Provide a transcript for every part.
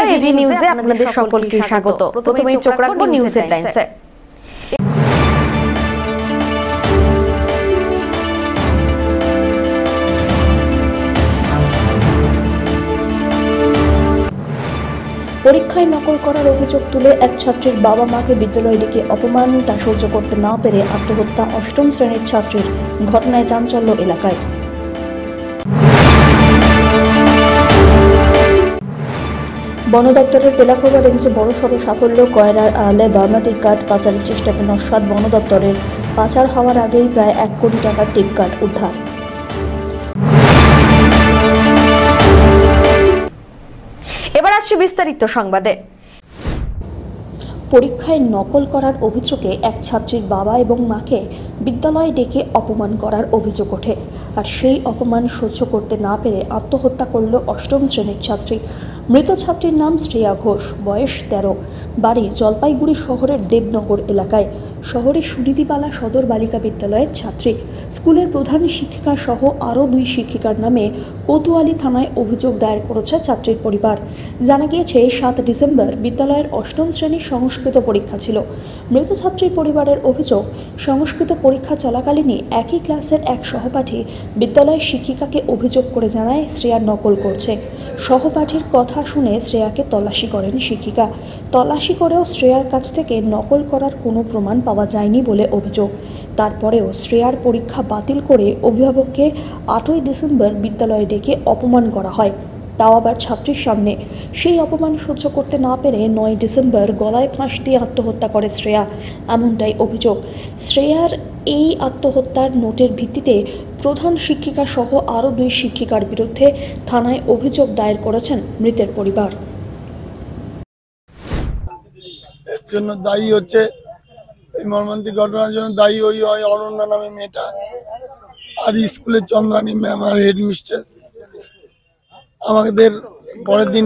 AV নিউজে আপনাদের সকলকে স্বাগত। প্রথমেই চোখ রাখবো নিউজ হেডলাইন্সে। পরীক্ষায় নকল করার অভিযোগ তুলে এক ছাত্রীর বাবা মাকে বিদ্যালয়ে ডেকে অপমান, তা সহ্য করতে না পেরে আত্মহত্যা অষ্টম শ্রেণীর ছাত্রীর। ঘটনায় চাঞ্চল্য এলাকায়। বন দপ্তরের বেলাখোবা রেঞ্জে বড়সড় সাফল্য। কয়রার আড়ালে বায়োমেট্রিক কার্ড পাচারের চেষ্টাকে নস্যাৎ বন দপ্তরের। পাচার হওয়ার আগেই প্রায় 1 কোটি টাকার টিপ কার্ড উদ্ধার। এবার আসছে বিস্তারিত সংবাদে। পরীক্ষায় নকল করার অভিযোগে এক ছাত্রীর বাবা এবং মাকে বিদ্যালয়ে ডেকে অপমান করার অভিযোগ ওঠে। আর সেই অপমান সহ্য করতে না পেরে আত্মহত্যা করল অষ্টম শ্রেণীর ছাত্রী। মৃত ছাত্রীর নাম শ্রেয়া ঘোষ, বয়স 13, বাড়ি জলপাইগুড়ি শহরের দেবনগর এলাকায়। শহরের সুনীতিপালা সদর বালিকা বিদ্যালয়ের ছাত্রী। স্কুলের প্রধান শিক্ষিকা সহ আরও 2 শিক্ষিকার নামে কোতোয়ালি থানায় অভিযোগ দায়ের করেছে ছাত্রীর পরিবার। জানা গিয়েছে 7 ডিসেম্বর বিদ্যালয়ের অষ্টম শ্রেণীর সংস্কৃত পরীক্ষা ছিল। মৃত ছাত্রীর পরিবারের অভিযোগ, সংস্কৃত পরীক্ষা চলাকালীনই একই ক্লাসের এক সহপাঠী বিদ্যালয়ের শিক্ষিকাকে অভিযোগ করে জানায় শ্রেয়া নকল করছে। সহপাঠীর কথা শুনে শ্রেয়াকে তল্লাশি করেন শিক্ষিকা। তল্লাশি করেও শ্রেয়ার কাছ থেকে নকল করার কোনো প্রমাণ পাওয়া যায়নি বলে অভিযোগ। তারপরেও শ্রেয়ার পরীক্ষা বাতিল করে অভিভাবককে 8ই ডিসেম্বর বিদ্যালয়ে ডেকে অপমান করা হয়, তাও আবার ছাত্রীর সামনে। সেই অপমান সহ্য করতে না পেরে 9 ডিসেম্বর গলায় ফাঁস দিয়ে আত্মহত্যা করে শ্রেয়া, এমনটাই অভিযোগ। শ্রেয়ার এই আত্মহত্যার নোটের ভিত্তিতে প্রধান শিক্ষিকা সহ আরও 2 শিক্ষিকার বিরুদ্ধে থানায় অভিযোগ দায়ের করেছেন মৃতের পরিবার। এর জন্য দায়ী হচ্ছে, এই মর্মান্তিক ঘটনার জন্য দায়ী ওই অনন্যা নামে মেয়েটা, আর স্কুলের চন্দ্রানী ম্যাম আর হেডমিস্ট্রেস। আমাদের পরের দিন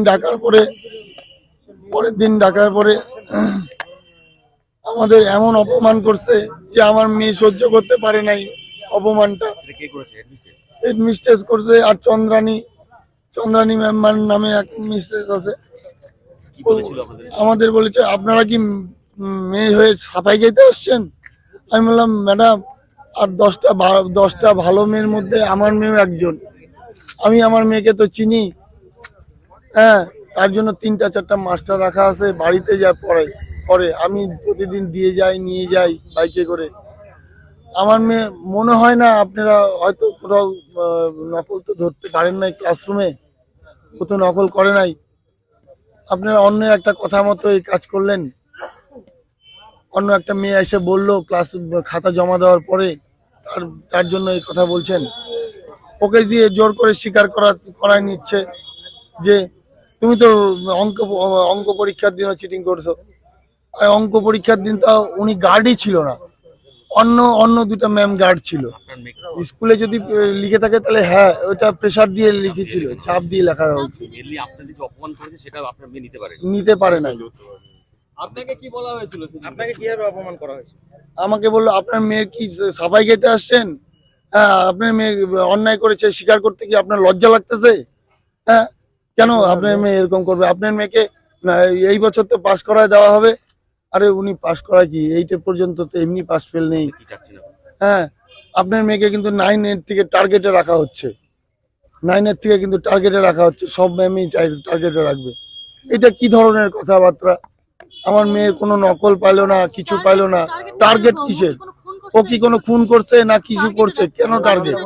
ডাকার পরে আমাদের এমন অপমান করছে যে আমার মেয়ে সহ্য করতে পারে নাই অপমানটা। হেডমিস্ট্রেস করছে, আর চন্দ্রানী ম্যাম নামে এক মিস্ট্রেস আছে। আমাদের বলেছে, আপনারা কি মেয়ে হয়ে সাফাই গাইতে আসছেন? আমি বললাম, ম্যাডাম, আর 10টা ভালো মেয়ের মধ্যে আমার মেয়েও একজন। আমি আমার মেয়েকে তো চিনি, হ্যাঁ, তার জন্য 3-4টা মাস্টার রাখা আছে, বাড়িতে যা পড়ে আমি প্রতিদিন নিয়ে যাই বাইকে করে। আমার মেয়ে, মনে হয় না আপনারা হয়তো কোথাও নকল তো ধরতে পারেন নাই, ক্লাসরুমে কোথাও নকল করে নাই, আপনারা অন্যের একটা কথা মতো এই কাজ করলেন। অন্য একটা মেয়ে এসে বললো ক্লাস খাতা জমা দেওয়ার পরে, তার জন্য এই কথা বলছেন। ওকে দিয়ে জোর করে স্বীকার করায় নিচ্ছে যে তুমি তো অঙ্ক পরীক্ষার দিনও চিটিং করছো। আর অঙ্ক পরীক্ষার দিন তো উনি গার্ডই ছিল না, অন্য 2টা ম্যাম গার্ড ছিল। স্কুলে যদি লিখে থাকে তাহলে হ্যাঁ, ওইটা প্রেসার দিয়ে লিখেছিল, চাপ দিয়ে লেখা হয়েছে। নিতে পারে নাই। আপনাকে কি বলা হয়েছিল? আপনাকে কিভাবে অপমান করা হয়েছে? আমাকে বললো, আপনার মেয়ের কি সাফাই গাইতে আসছেন? হ্যাঁ, আপনার মেয়ে অন্যায় করেছে, স্বীকার করতে কি আপনার লজ্জা লাগতেছে? হ্যাঁ, কেন আপনার মেয়ে এরকম করবে? আপনার মেয়েকে এই বছর তো পাস করায় দেওয়া হবে। আরে উনি পাস করায় কি, 8 পর্যন্ত তো এমনি পাস ফেল নেই। হ্যাঁ, আপনার মেয়েকে কিন্তু 9 থেকে টার্গেটে রাখা হচ্ছে। 9 থেকে কিন্তু টার্গেটে রাখা হচ্ছে, সব ম্যামই টার্গেটে রাখবে। এটা কি ধরনের কথাবার্তা? আমার মেয়ের কোনো নকল পাইলো না, কিছু পাইলো না, টার্গেট কিসের? ও কি কোনো খুন করছে না কিছু করছে? কেন টার্গেট?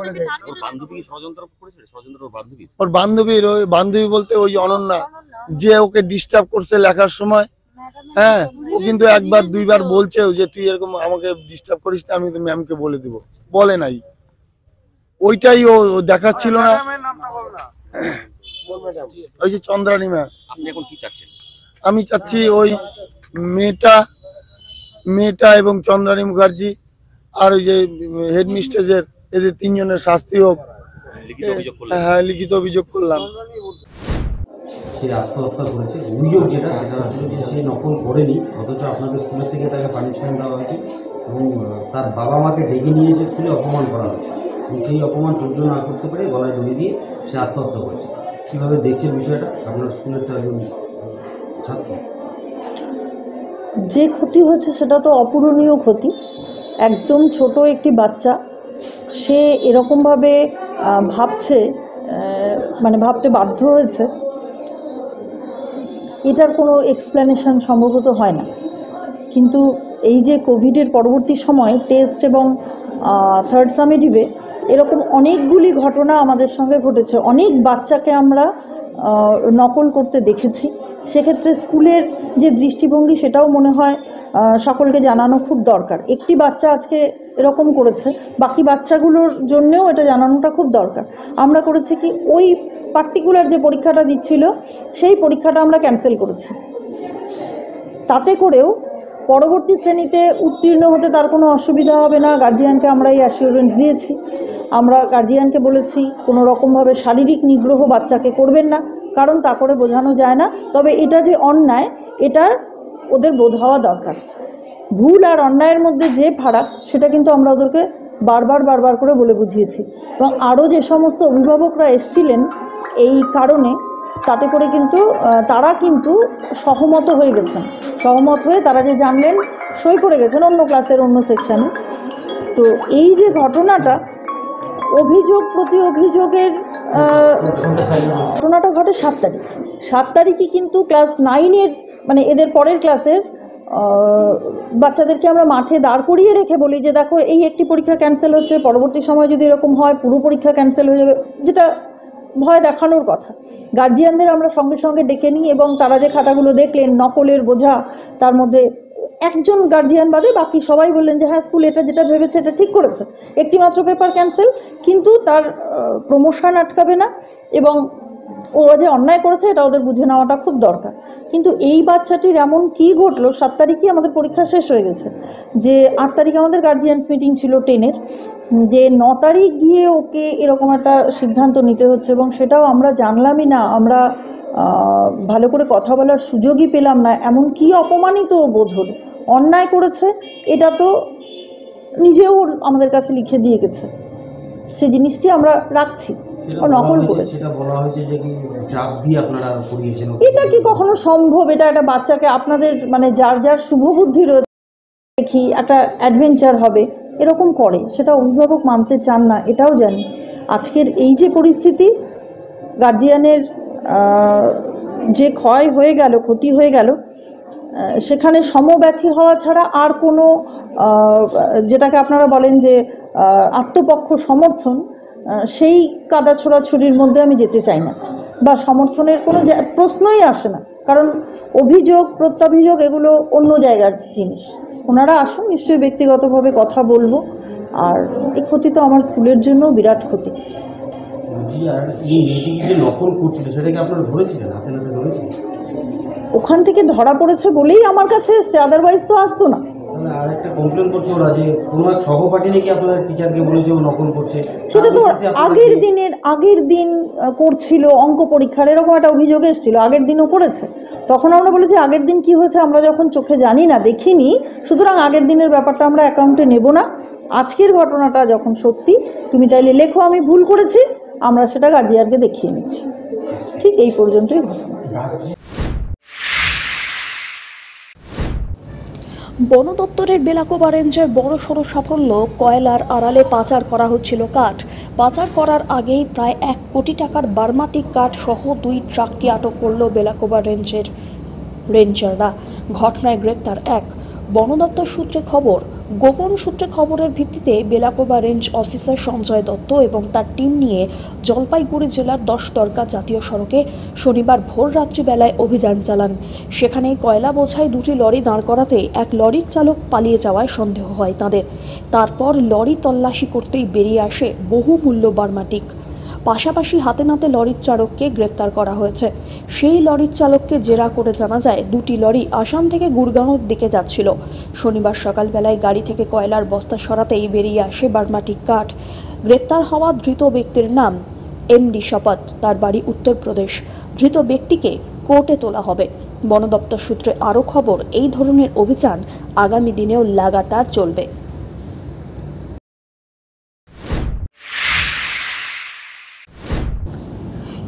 ওর বান্ধবী বলতে ওই অনন্যা, যে ওকে ডিস্টার্ব করছে লেখার সময়। হ্যাঁ, ও কিন্তু 1-2বার বলছে যে তুই এরকম আমাকে ডিস্টার্ব করিস না, আমি তো ম্যামকে বলে দিব। বলে নাই, ওইটাই ও দেখাচ্ছিল না। ওই যে চন্দ্রানী ম্যাম। আপনি এখন কি চাচ্ছেন? আমি চাচ্ছি ওই মেয়েটা এবং চন্দ্রানী মুখার্জি আর ওই যে হেডমিস্ট্রেসের, এদের 3 জনের শাস্তি হোক। হ্যাঁ, লিখিত অভিযোগ করলাম। সে আত্মহত্যা করেছে, অভিযোগ যেটা, সেটা হচ্ছে যে সে নকল করেনি, অথচ আপনাদের স্কুলের থেকে তাকে পানিশমেন্ট দেওয়া হয়েছে এবং তার বাবা মাকে ডেকে নিয়ে এসে স্কুলে অপমান করা হয়েছে এবং সেই অপমান সহ্য না করতে পেরে গলায় দড়ি দিয়ে সে আত্মহত্যা করেছে। কীভাবে দেখছেন বিষয়টা? আপনার স্কুলের তো একজন ছাত্র? যে ক্ষতি হয়েছে সেটা তো অপূরণীয় ক্ষতি। একদম ছোট একটি বাচ্চা, সে এরকমভাবে ভাবছে, মানে ভাবতে বাধ্য হয়েছে, এটার কোনো এক্সপ্লেনেশন সম্ভবত হয় না। কিন্তু এই যে কোভিডের পরবর্তী সময় টেস্ট এবং থার্ড সামেটিভে এরকম অনেকগুলি ঘটনা আমাদের সঙ্গে ঘটেছে। অনেক বাচ্চাকে আমরা নকল করতে দেখেছি। সেক্ষেত্রে স্কুলের যে দৃষ্টিভঙ্গি সেটাও মনে হয় সকলকে জানানো খুব দরকার। একটি বাচ্চা আজকে এরকম করেছে, বাকি বাচ্চাগুলোর জন্যেও এটা জানানোটা খুব দরকার। আমরা করেছি কি, ওই পার্টিকুলার যে পরীক্ষাটা দিচ্ছিল সেই পরীক্ষাটা আমরা ক্যান্সেল করেছি। তাতে করেও পরবর্তী শ্রেণীতে উত্তীর্ণ হতে তার কোনো অসুবিধা হবে না, গার্জিয়ানকে আমরা এই অ্যাসিওরেন্স দিয়েছি। আমরা গার্জিয়ানকে বলেছি কোনো রকমভাবে শারীরিক নিগ্রহ বাচ্চাকে করবেন না, কারণ তা করে বোঝানো যায় না। তবে এটা যে অন্যায়, এটার ওদের বোধ হওয়া দরকার। ভুল আর অন্যায়ের মধ্যে যে ফারাক, সেটা কিন্তু আমরা ওদেরকে বারবার করে বলে বুঝিয়েছি। এবং আরও যে সমস্ত অভিভাবকরা এসছিলেন এই কারণে, তাতে করে কিন্তু তারা কিন্তু সহমত হয়ে গেছেন। সহমত হয়ে তারা যে জানলেন, সই করে গেছেন অন্য ক্লাসের অন্য সেকশানে। তো এই যে ঘটনাটা, অভিযোগ প্রতি অভিযোগের ঘটনাটা ঘটে 7 তারিখ। 7 তারিখই কিন্তু ক্লাস 9-এর, মানে এদের পরের ক্লাসের বাচ্চাদেরকে আমরা মাঠে দাঁড় করিয়ে রেখে বলি যে দেখো, এই একটি পরীক্ষা ক্যান্সেল হচ্ছে, পরবর্তী সময় যদি এরকম হয় পুরো পরীক্ষা ক্যান্সেল হয়ে যাবে, যেটা ভয় দেখানোর কথা। গার্জিয়ানদের আমরা সঙ্গে সঙ্গে ডেকে নিই এবং তারা যে খাতাগুলো দেখলেন, নকলের বোঝা, তার মধ্যে একজন গার্জিয়ান বাদে বাকি সবাই বললেন যে হ্যাঁ, স্কুল এটা যেটা ভেবেছে এটা ঠিক করেছে, একটি মাত্র পেপার ক্যান্সেল, কিন্তু তার প্রমোশন আটকাবে না এবং ওরা যে অন্যায় করেছে এটা ওদের বুঝে নেওয়াটা খুব দরকার। কিন্তু এই বাচ্চাটির এমন কি ঘটলো, 7 তারিখই আমাদের পরীক্ষা শেষ হয়ে গেছে, যে 8 তারিখ আমাদের গার্জিয়ানস মিটিং ছিল 10-এর, যে 9 তারিখ গিয়ে ওকে এরকম একটা সিদ্ধান্ত নিতে হচ্ছে এবং সেটাও আমরা জানলামই না, আমরা ভালো করে কথা বলার সুযোগই পেলাম না। এমন কি অপমানিত বোধ হলো, অন্যায় করেছে এটা তো নিজেও আমাদের কাছে লিখে দিয়ে গেছে, সেই জিনিসটি আমরা রাখছি। ও নকল করেছে, সেটা বলা হয়েছে যে কি চাপ দিয়ে আপনারা করিয়েছেন। এটা কি কখনো সম্ভব? এটা একটা বাচ্চাকে, আপনাদের মানে যার যার শুভবুদ্ধি রয়েছে, দেখি একটা অ্যাডভেঞ্চার হবে এরকম করে, সেটা অভিভাবক মানতে চান না, এটাও জানি। আজকের এই যে পরিস্থিতি, গার্জিয়ানের যে ক্ষয় হয়ে গেল, ক্ষতি হয়ে গেল, সেখানে সমব্যথী হওয়া ছাড়া আর কোনো, যেটাকে আপনারা বলেন যে আত্মপক্ষ সমর্থন, সেই কাদা ছোড়াছুরির মধ্যে আমি যেতে চাই না, বা সমর্থনের কোনো প্রশ্নই আসে না। কারণ অভিযোগ প্রত্যাভিযোগ এগুলো অন্য জায়গার জিনিস। ওনারা আসুন, নিশ্চয়ই ব্যক্তিগতভাবে কথা বলবো। আর এই ক্ষতি তো আমার স্কুলের জন্য বিরাট ক্ষতি। আর এই মেয়েটিকে যে নকল করছিল সেটাকে আপনারা ধরেছিলেন, হাতে নাতে ধরেছিলেন? ওখান থেকে ধরা পড়েছে বলেই আমার কাছে এসছে, আদারওয়াইজ তো আসতো না। আর একটা কমপ্লেন করছে ওরা যে কোনো এক সহপাঠী নাকি আপনাদের টিচারকে বলেছে ও নকল করছে। সেটা তো আগের দিন করছিল অঙ্ক পরীক্ষার, এরকম একটা অভিযোগ এসেছিল, আগের দিনও করেছে। তখন আমরা বলেছি আগের দিন কি হয়েছে আমরা যখন চোখে জানি না, দেখিনি, সুতরাং আগের দিনের ব্যাপারটা আমরা অ্যাকাউন্টে নেব না। আজকের ঘটনাটা যখন সত্যি, তুমি তাইলে লেখো আমি ভুল করেছি, আমরা সেটা গার্জিয়ানকে দেখিয়ে নিচ্ছি। ঠিক এই পর্যন্তই ঘটনা। বন দপ্তরের বেলাকোবা রেঞ্জের বড়সড় সাফল্য, কয়লার আড়ালে পাচার করা হচ্ছিল কাঠ। পাচার করার আগেই প্রায় 1 কোটি টাকার বার্মাটিক কাঠ সহ 2 ট্রাককে আটক করল বেলাকোবা রেঞ্জের রেঞ্জাররা। ঘটনায় গ্রেপ্তার 1। বন দপ্তর সূত্রে খবর, গোপন সূত্রে খবরের ভিত্তিতে বেলাকোবা রেঞ্জ অফিসার সঞ্জয় দত্ত এবং তার টিম নিয়ে জলপাইগুড়ি জেলার 10 দরগা জাতীয় সড়কে শনিবার ভোর রাত্রিবেলায় অভিযান চালান। সেখানে কয়লা বোঝাই 2টি লরি দাঁড় করাতে এক লরির চালক পালিয়ে যাওয়ায় সন্দেহ হয় তাদের। তারপর লরি তল্লাশি করতেই বেরিয়ে আসে বহুমূল্য বার্মাটিক। পাশাপাশি হাতে নাতে লরির চালককে গ্রেপ্তার করা হয়েছে। সেই লরির চালককে জেরা করে জানা যায় 2টি লরি আসাম থেকে গুড়গাঁওয়ের দিকে যাচ্ছিল। শনিবার সকালবেলায় গাড়ি থেকে কয়লার বস্তা সরাতেই বেরিয়ে আসে বার্মাটিক কাঠ। গ্রেপ্তার হওয়া ধৃত ব্যক্তির নাম এমডি শপথ, তার বাড়ি উত্তরপ্রদেশ। ধৃত ব্যক্তিকে কোর্টে তোলা হবে। বন দপ্তর সূত্রে আরও খবর, এই ধরনের অভিযান আগামী দিনেও লাগাতার চলবে।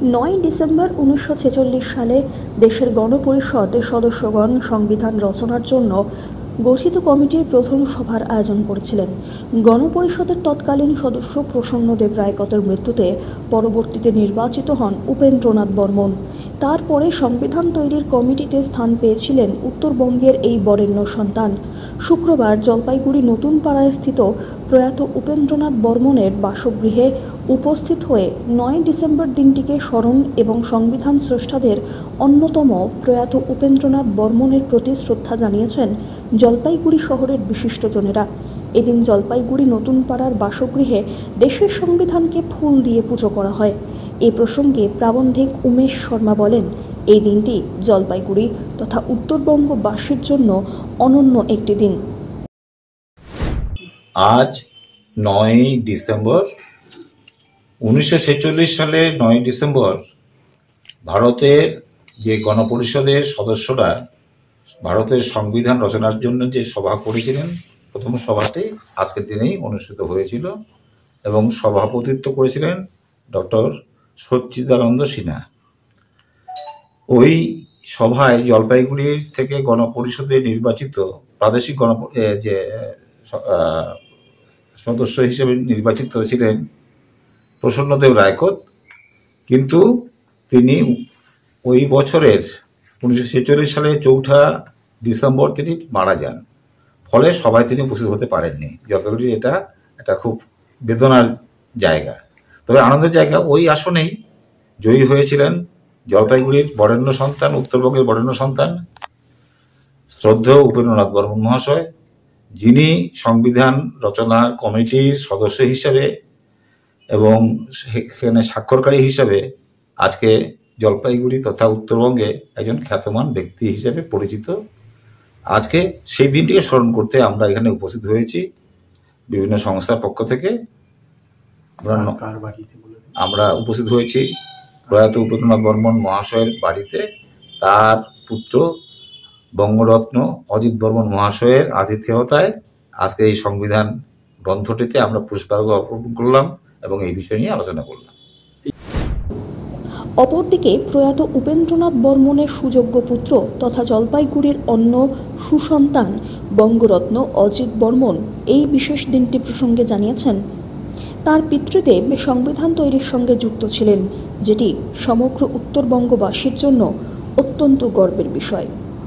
9 ডিসেম্বর 1946 সালে দেশের গণপরিষদ সদস্যগণ সংবিধান রচনার জন্য গঠিত কমিটির প্রথম সভার আয়োজন করেছিলেন। গণপরিষদের তৎকালীন সদস্য প্রসন্নদেব রায়কতের মৃত্যুতে পরবর্তীতে নির্বাচিত হন উপেন্দ্রনাথ বর্মন। তারপরে সংবিধান তৈরির কমিটিতে স্থান পেয়েছিলেন উত্তরবঙ্গের এই বরেণ্য সন্তান। শুক্রবার জলপাইগুড়ি নতুন পাড়ায় স্থিত প্রয়াত উপেন্দ্রনাথ বর্মনের বাসগৃহে উপস্থিত হয়ে 9 ডিসেম্বর দিনটিকে স্মরণ এবং সংবিধান স্রষ্টাদের অন্যতম প্রয়াত উপেন্দ্রনাথ বর্মনের প্রতি শ্রদ্ধা জানিয়েছেন জলপাইগুড়ি শহরের বিশিষ্টজনেরা। এদিন জলপাইগুড়ি নতুন পাড়ার বাসগৃহে দেশের সংবিধানকে ফুল দিয়ে পুজো করা হয়। এ প্রসঙ্গে প্রাবন্ধিক উমেশ শর্মা বলেন, এই দিনটি জলপাইগুড়ি তথা উত্তরবঙ্গবাসীর জন্য অনন্য একটি দিন। আজ 9 ডিসেম্বর 1946 সালে 9 ডিসেম্বর ভারতের যে গণপরিষদের সদস্যরা ভারতের সংবিধান রচনার জন্য যে সভা করেছিলেন, প্রথম সভাটি আজকের দিনেই অনুষ্ঠিত হয়েছিল এবং সভাপতিত্ব করেছিলেন ডক্টর সচ্চিদানন্দ সিনহা। ওই সভায় জলপাইগুড়ির থেকে গণপরিষদে নির্বাচিত প্রাদেশিক সদস্য হিসেবে নির্বাচিত ছিলেন প্রসন্নদেব রায়কত, কিন্তু তিনি ওই বছরের 1946 সালের 4 ডিসেম্বর তিনি মারা যান। ফলে সবাই তিনি উপস্থিত হতে পারেননি। জলপাইগুড়ির এটা একটা খুব বেদনার জায়গা। তবে আনন্দের জায়গা, ওই আসনেই জয়ী হয়েছিলেন জলপাইগুড়ির বরেণ্য সন্তান, উত্তরবঙ্গের বরেণ্য সন্তান শ্রদ্ধেয় উপেন্দ্রনাথ বর্মন মহাশয়, যিনি সংবিধান রচনা কমিটির সদস্য হিসাবে এবং সেখানে স্বাক্ষরকারী হিসাবে আজকে জলপাইগুড়ি তথা উত্তরবঙ্গে একজন খ্যাতমান ব্যক্তি হিসেবে পরিচিত। আজকে সেই দিনটিকে স্মরণ করতে আমরা এখানে উপস্থিত হয়েছি বিভিন্ন সংস্থার পক্ষ থেকে। আমরা উপস্থিত হয়েছি প্রয়াত উপেন্দ্রনাথ বর্মন মহাশয়ের বাড়িতে। তার পুত্র বঙ্গরত্ন অজিত বর্মন মহাশয়ের আতিথেয়তায় আজকে এই সংবিধান গ্রন্থটিতে আমরা পুষ্পার্ঘ্য অর্পণ করলাম এবং এই বিষয় নিয়ে আলোচনা করলাম। অপরদিকে প্রয়াত উপেন্দ্রনাথ বর্মনের সুযোগ্য পুত্র তথা জলপাইগুড়ির অন্য সুসন্তান বঙ্গরত্ন অজিত বর্মন এই বিশেষ দিনটি প্রসঙ্গে জানিয়েছেন, তার পিতৃদেব সংবিধান তৈরির সঙ্গে যুক্ত ছিলেন, যেটি সমগ্র উত্তরবঙ্গবাসীর জন্য অত্যন্ত গর্বের বিষয়।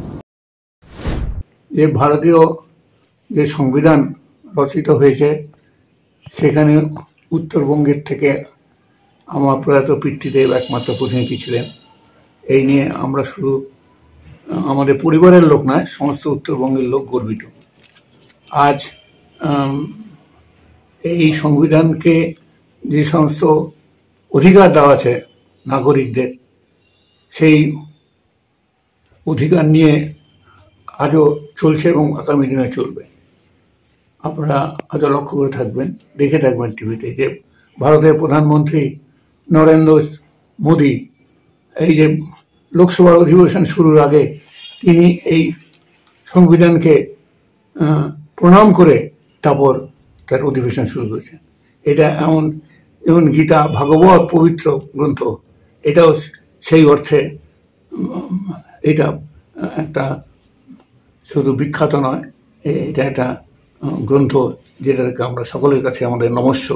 যে ভারতীয় যে সংবিধান রচিত হয়েছে সেখানে উত্তরবঙ্গের থেকে আমার প্রয়াত পিতৃদেব একমাত্র প্রতিনিধি ছিলেন। এই নিয়ে আমরা শুধু আমাদের পরিবারের লোক নয়, সমস্ত উত্তরবঙ্গের লোক গর্বিত। আজ এই সংবিধানকে যে সমস্ত অধিকার দেওয়া আছে নাগরিকদের, সেই অধিকার নিয়ে আজও চলছে এবং আগামী দিনে চলবে। আপনারা আজও লক্ষ্য করে থাকবেন, দেখে থাকবেন টিভিতে যে ভারতের প্রধানমন্ত্রী নরেন্দ্র মোদী এই যে লোকসভার অধিবেশন শুরুর আগে তিনি এই সংবিধানকে প্রণাম করে তারপর তার অধিবেশন শুরু করেছেন। এটা যেমন গীতা ভাগবত পবিত্র গ্রন্থ, এটাও সেই অর্থে এটা একটা শুধু বিখ্যাত নয়, এটা একটা গ্রন্থ যেটাকে আমরা সকলের কাছে আমাদের নমস্য।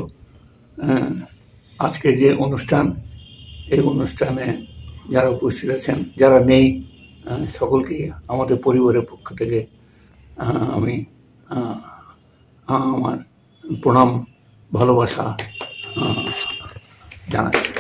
আজকে যে অনুষ্ঠান, এই অনুষ্ঠানে যারা উপস্থিত আছেন, যারা নেই, সকলকে আমাদের পরিবারের পক্ষ থেকে আমি আমার প্রণাম ভালোবাসা জানাচ্ছি।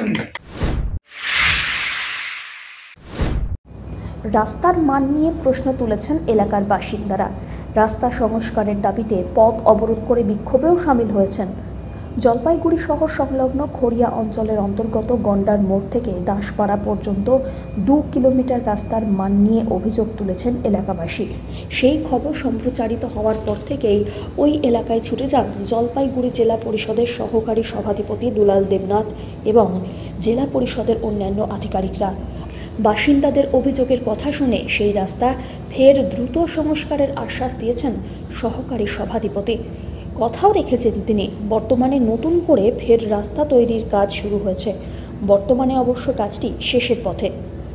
রাস্তার মান নিয়ে প্রশ্ন তুলেছেন এলাকার বাসিন্দারা। রাস্তা সংস্কারের দাবিতে পথ অবরোধ করে বিক্ষোভেও সামিল হয়েছেন। জলপাইগুড়ি শহর সংলগ্ন খড়িয়া অঞ্চলের অন্তর্গত গন্ডার মোড় থেকে দাসপাড়া পর্যন্ত 2 কিলোমিটার রাস্তার মান নিয়ে অভিযোগ তুলেছেন এলাকাবাসী। সেই খবর সম্প্রচারিত হওয়ার পর থেকেই ওই এলাকায় ছুটে যান জলপাইগুড়ি জেলা পরিষদের সহকারী সভাধিপতি দুলাল দেবনাথ এবং জেলা পরিষদের অন্যান্য আধিকারিকরা। বাসিন্দাদের অভিযোগের কথা শুনে সেই রাস্তা ফের দ্রুত সংস্কারের আশ্বাস দিয়েছেন সহকারী সভাধিপতি। কথাও রেখেছেন তিনি, বর্তমানে নতুন করে ফের রাস্তা তৈরির কাজ শুরু হয়েছে। বর্তমানে অবশ্য কাজটি শেষের পথে।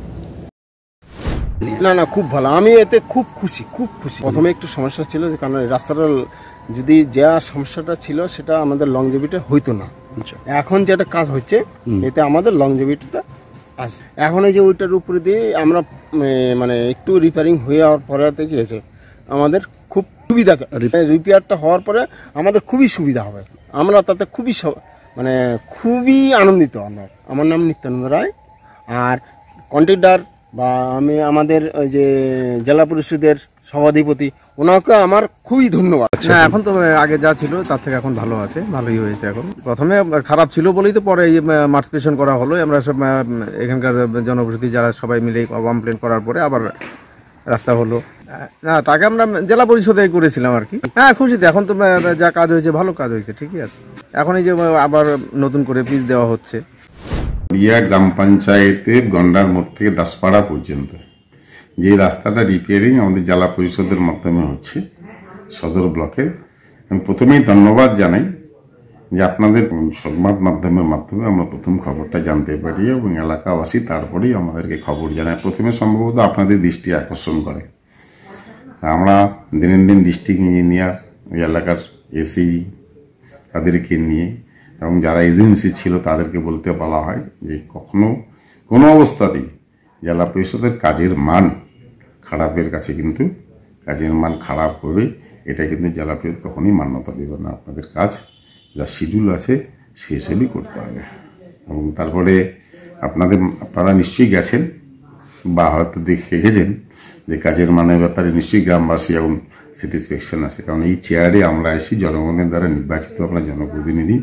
না খুব ভালো, আমি এতে খুব খুশি। প্রথমে একটু সমস্যা ছিল, যে কারণ রাস্তাটা যদি যা সমস্যাটা ছিল সেটা আমাদের লংজিভিটি হইতো না। এখন যেটা কাজ হচ্ছে এতে আমাদের লংজিভিটিটা আছে। এখন এই যে ওইটার উপরে দিয়ে আমরা মানে একটু রিপেয়ারিং হয়ে যাওয়ার পরে গিয়েছে, আমাদের খুব সুবিধা। রিপেয়ারটা হওয়ার পরে আমাদের খুবই সুবিধা হবে, আমরা তাতে খুবই আনন্দিত। আমার নাম নিত্যানন্দ রায়, আর কন্ট্রাক্টর বা আমি আমাদের ওই যে জেলা পরিষদের সভাধিপতি, ওনাকে আমার খুবই ধন্যবাদ। না, এখন তো আগে যা ছিল তার থেকে এখন ভালো আছে, ভালোই হয়েছে। এখন প্রথমে খারাপ ছিল বলেই তো পরে এই মার্চপেশন করা হলো। আমরা সব এখানকার জনবসতি যারা সবাই মিলে কমপ্লেন করার পরে আবার রাস্তা হলো। না, তাকে আমরা জেলা পরিষদে করেছিলাম আর কি। হ্যাঁ, খুশিতে। এখন তো যা কাজ হয়েছে ভালো কাজ হয়েছে, ঠিকই আছে। এখন এই যে আবার নতুন করে পিচ দেওয়া হচ্ছে। গ্রাম পঞ্চায়েতের গন্ডার মোড় থেকে দাসপাড়া পর্যন্ত যে রাস্তাটা রিপেয়ারিং আমাদের জেলা পরিষদের মাধ্যমে হচ্ছে সদর ব্লকে, আমি প্রথমেই ধন্যবাদ জানাই যে আপনাদের সংবাদ মাধ্যমের মাধ্যমে আমরা প্রথম খবরটা জানতে পারি এবং এলাকাবাসী তারপরেই আমাদেরকে খবর জানায়। প্রথমে সম্ভবত আপনাদের দৃষ্টি আকর্ষণ করে। আমরা দিনের দিন ডিস্ট্রিক্ট ইঞ্জিনিয়ার, ওই এলাকার এসি তাদেরকে নিয়ে এবং যারা এজেন্সি ছিল তাদেরকে বলতে বলা হয় যে কখনো কোনো অবস্থাতেই জেলা পরিষদের কাজের মান খারাপের কাছে কিন্তু কাজের মান খারাপ হবে, এটা কিন্তু জেলা পরিষদ কখনোই মান্যতা দেবে না। আপনাদের কাজ যা শিডিউল আছে সে হিসেবেই করতে হবে। এবং তারপরে আপনারা নিশ্চয়ই গেছেন বা হয়তো দেখেছেন যে কাজের মানের ব্যাপারে নিশ্চয়ই গ্রামবাসী এবং স্যাটিসফ্যাকশন আছে, কারণ এই চেয়ারে আমরা এসি জনগণের দ্বারা নির্বাচিত আমরা জনপ্রতিনিধি।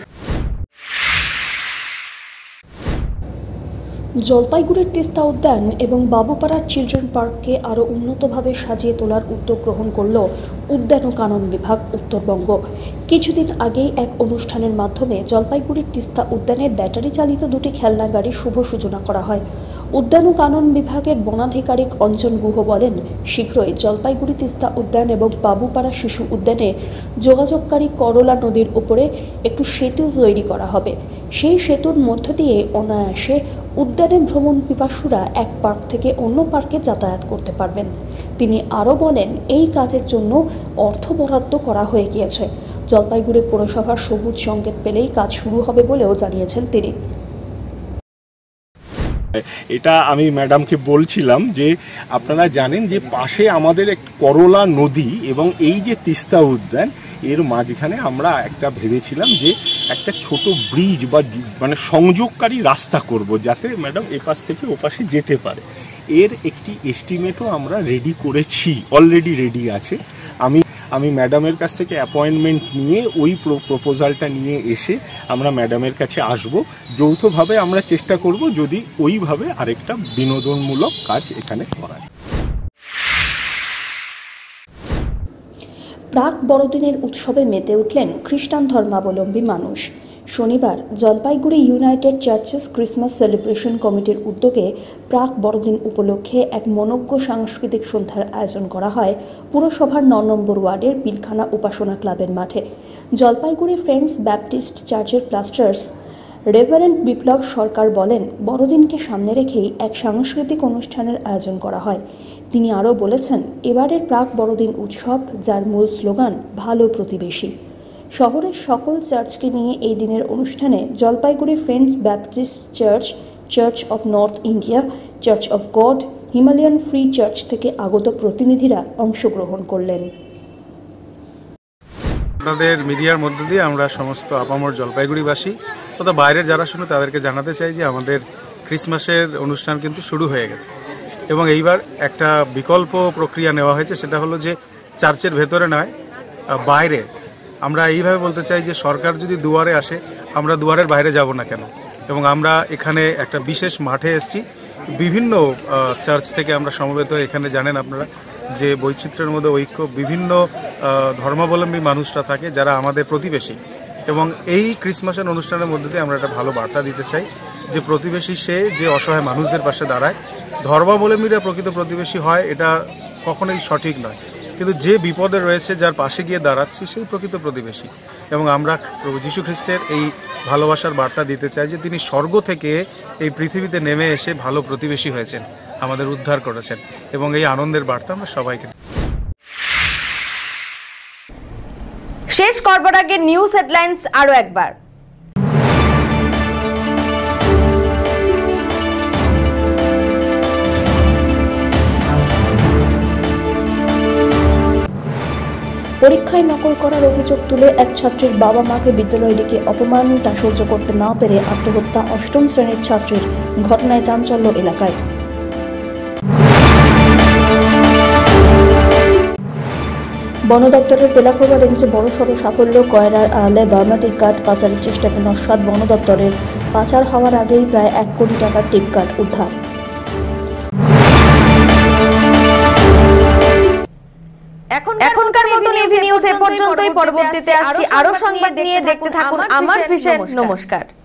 জলপাইগুড়ির তিস্তা উদ্যান এবং বাবুপাড়ার চিলড্রেন পার্ককে আরও উন্নতভাবে সাজিয়ে তোলার উদ্যোগ গ্রহণ করল উদ্যান ও কানন বিভাগ উত্তরবঙ্গ। কিছুদিন আগেই এক অনুষ্ঠানের মাধ্যমে জলপাইগুড়ির তিস্তা উদ্যানে ব্যাটারি চালিত দুটি খেলনা গাড়ির শুভ সূচনা করা হয়। উদ্যান ও কানন বিভাগের বনাধিকারিক অঞ্জন গুহ বলেন, শীঘ্রই জলপাইগুড়ি তিস্তা উদ্যান এবং বাবুপাড়া শিশু উদ্যানে যোগাযোগকারী করলা নদীর উপরে একটু সেতু তৈরি করা হবে। সেই সেতুর মধ্য দিয়ে অনায়াসে উদ্যানে ভ্রমণ পিপাসুরা এক পার্ক থেকে অন্য পার্কে যাতায়াত করতে পারবেন। তিনি আরও বলেন, এই কাজের জন্য অর্থ বরাদ্দ করা হয়ে গিয়েছে। জলপাইগুড়ি পৌরসভার সবুজ সংকেত পেলেই কাজ শুরু হবে বলেও জানিয়েছেন তিনি। এটা আমি ম্যাডামকে বলছিলাম যে আপনারা জানেন যে পাশে আমাদের এক করলা নদী এবং এই যে তিস্তা উদ্যান, এর মাঝখানে আমরা একটা ভেবেছিলাম যে একটা ছোট ব্রিজ বা সংযোগকারী রাস্তা করব, যাতে ম্যাডাম এপাশ থেকে ওপাশে যেতে পারে। এর একটি এস্টিমেটও আমরা রেডি করেছি, অলরেডি রেডি আছে। আমি ম্যাডামের কাছ থেকে অ্যাপয়েন্টমেন্ট নিয়ে ওই প্রপোজালটা নিয়ে এসে আমরা ম্যাডামের কাছে আসব। যৌথভাবে আমরা চেষ্টা করব যদি ওইভাবে আরেকটা বিনোদনমূলক কাজ এখানে করা যায়। প্রাক বড়দিনের উৎসবে মেতে উঠলেন খ্রিস্টান ধর্মাবলম্বী মানুষ। শনিবার Jalpaiguri united churches Christmas celebration কমিটির উদ্যোগে প্রাক বড়দিন উপলক্ষে এক মনোজ্ঞ সাংস্কৃতিক সন্ধ্যার আয়োজন করা হয় পুরসভার ৯ নম্বর ওয়ার্ডের পিলখানা উপাসনা ক্লাবের মাঠে। জলপাইগুড়ি ফ্রেন্ডস ব্যাপটিস্ট চার্চের প্লাস্টার্স রেভারেন্ড বিপ্লব সরকার বলেন, বড়দিনকে সামনে রেখেই এক সাংস্কৃতিক অনুষ্ঠানের আয়োজন করা হয়। তিনি আরও বলেছেন, এবারের প্রাক বড়দিন উৎসব, যার মূল স্লোগান ভালো প্রতিবেশী। শহরের সকল চার্চকে নিয়ে এই দিনের অনুষ্ঠানে Jalpaiguri friends Baptist church, church of North India, church of God, Himalayan free church থেকে আগত প্রতিনিধিরা অংশগ্রহণ করলেন। আপনাদের মিডিয়ার মধ্য দিয়ে আমরা সমস্ত আপামর জলপাইগুড়িবাসী তথা বাইরের যারা শুনে তাদেরকে জানাতে চাই যে আমাদের ক্রিসমাসের অনুষ্ঠান কিন্তু শুরু হয়ে গেছে এবং এইবার একটা বিকল্প প্রক্রিয়া নেওয়া হয়েছে। সেটা হলো যে চার্চের ভেতরে নয়, বাইরে। আমরা এইভাবে বলতে চাই যে সরকার যদি দুয়ারে আসে, আমরা দুয়ারের বাইরে যাব না কেন? এবং আমরা এখানে একটা বিশেষ মাঠে এসেছি। বিভিন্ন চার্চ থেকে আমরা সমবেত। এখানে জানেন আপনারা যে বৈচিত্র্যের মধ্যে ঐক্য, বিভিন্ন ধর্মাবলম্বী মানুষরা থাকে যারা আমাদের প্রতিবেশী। এবং এই ক্রিসমাসের অনুষ্ঠানের মধ্যে দিয়ে আমরা একটা ভালো বার্তা দিতে চাই যে প্রতিবেশী সে যে অসহায় মানুষদের পাশে দাঁড়ায়। ধর্মাবলম্বীরা প্রকৃত প্রতিবেশী হয় এটা কখনোই সঠিক নয়, কিন্তু যে বিপদে রয়েছে, যার পাশে গিয়ে দাঁড়াচ্ছি, সেই প্রকৃত প্রতিবেশী। এবং আমরা প্রভু যীশু খ্রিস্টের এই ভালোবাসার বার্তা দিতে চাই যে তিনি স্বর্গ থেকে এই পৃথিবীতে নেমে এসে ভালো প্রতিবেশী হয়েছেন, আমাদের উদ্ধার করেছেন, এবং এই আনন্দের বার্তা আমরা সবাইকে। শেষ করবার আগে নিউজ হেডলাইন্স আরো একবার। পরীক্ষায় নকল করার অভিযোগ তুলে এক ছাত্রীর বাবা মাকে বিদ্যালয়ে ডেকে অপমান, তা সহ্য করতে না পেরে আত্মহত্যা ৮ম শ্রেণীর ছাত্রীর। ঘটনায় চাঞ্চল্য এলাকায়। বন দপ্তরের বেলাখোবা রেঞ্জে বড়সড় সাফল্য। কয়রার আড়ালে বার্মা টিক কাঠ পাচারের চেষ্টাকে নস্যাৎ বন দপ্তরের। পাচার হওয়ার আগেই প্রায় ১ কোটি টাকার টিক কাঠ উদ্ধার। এখনকার মতন এভি নিউজ এ পর্যন্তই। পরবর্তীতে আসছি আরো সংবাদ নিয়ে। দেখতে থাকুন আমার ভিশন। নমস্কার।